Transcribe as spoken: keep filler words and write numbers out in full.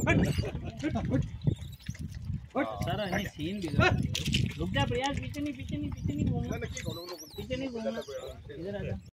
सारा ये सीन बिगड़ रुक जा प्रयास पीछे नहीं पीछे नहीं पीछे नहीं घूमना पीछे नहीं घूमना इधर आ जा।